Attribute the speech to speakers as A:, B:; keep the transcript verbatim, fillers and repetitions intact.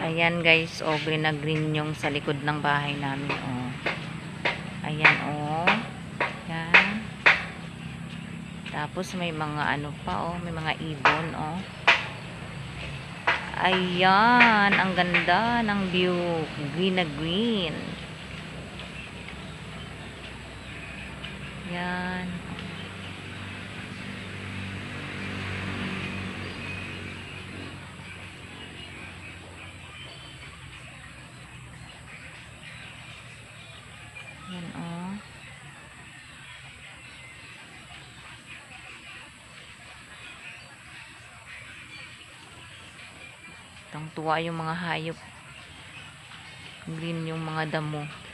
A: Ayan guys, oh, green na green yung sa likod ng bahay namin, oh. Ayan, oh. Ayan. Tapos may mga ano pa, oh, may mga ibon, oh. Ayan, ang ganda ng view, green na green. Ayan. Ayan, oh. Tang tuwa yung mga hayop. Green yung mga damo.